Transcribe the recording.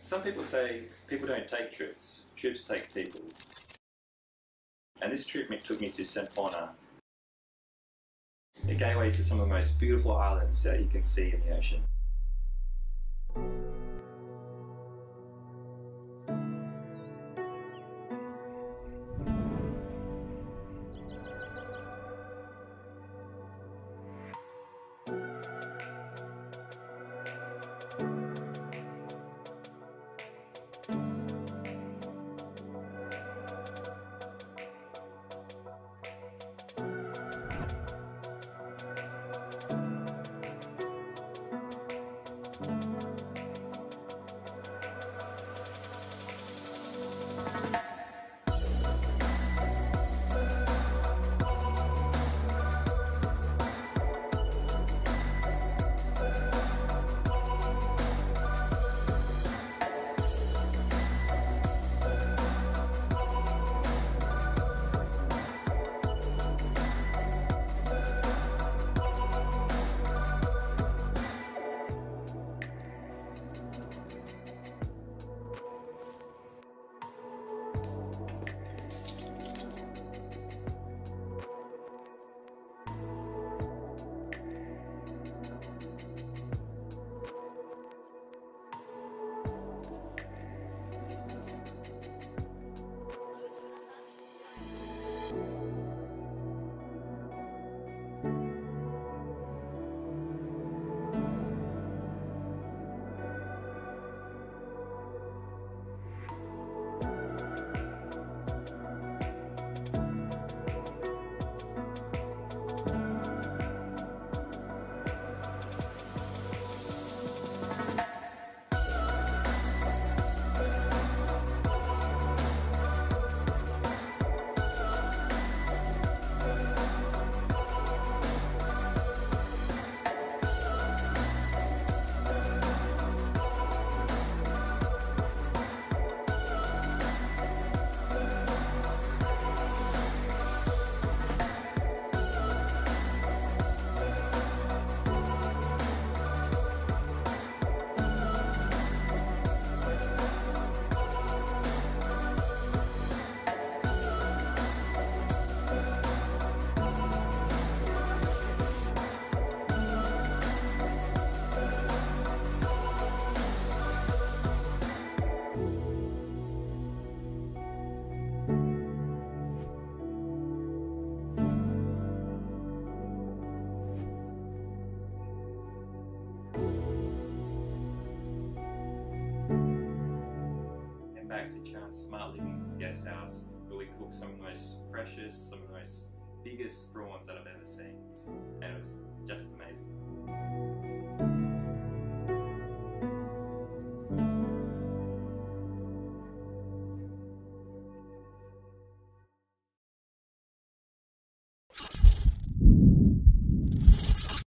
Some people say people don't take trips, trips take people. And this trip took me to Semporna, a gateway to some of the most beautiful islands that you can see in the ocean. Back to Chance Smart Living Guest House, where we cooked some of the most freshest, some of the most biggest prawns that I've ever seen, and it was just amazing.